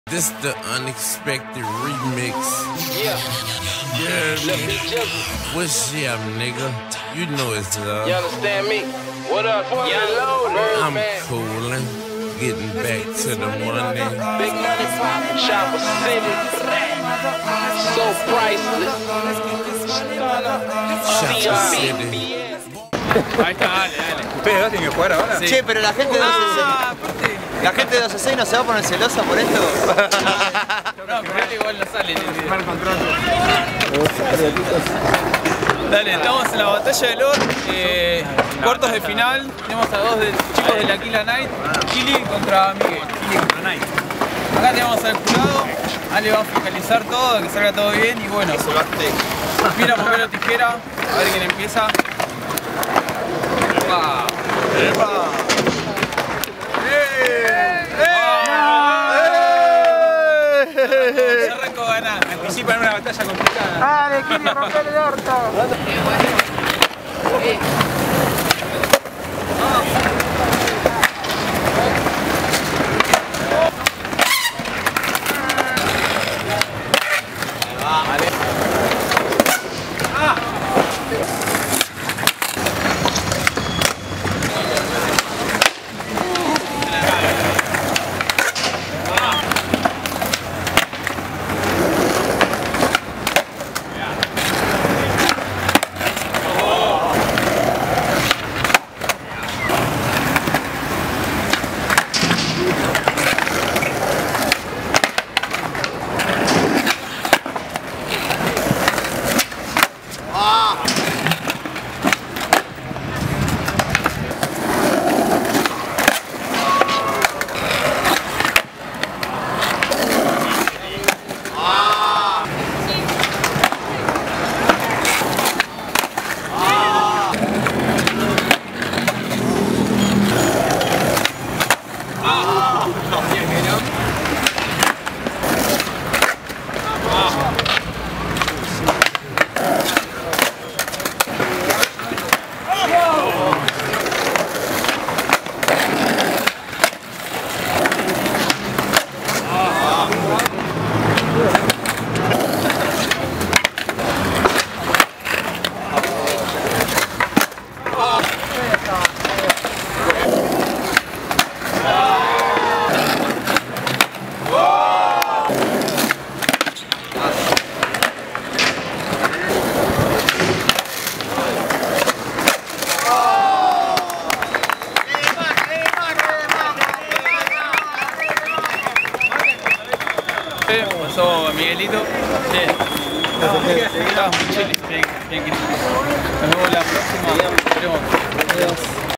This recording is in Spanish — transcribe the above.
This the unexpected remix. Yeah. What's up, nigga? You know it's love. You understand me? What up? I'm coolin', getting back to the money. Big money poppin', Shopper City. So priceless. Shopper City. Ahí está, dale. ¿Ustedes dos tienen que jugar ahora? Sí. Che, pero la gente de 266. La gente de 266 no se va a poner celosa por esto. No, pero él igual no sale. Dale, estamos en la batalla de Lord, cuartos de final. Tenemos a dos chicos de la Kily contra Miguel. Acá tenemos al jurado. Ale va a fiscalizar todo, que salga todo bien y bueno. Piedra, papel o tijera. A ver quién empieza. ¡Epa! ¡Epa! Yo arranco a ganar. Anticipan una batalla complicada. Dale, Kily, romper el orto. Pasó Miguelito. Sí. Estabas muy chilis, bien. Nos vemos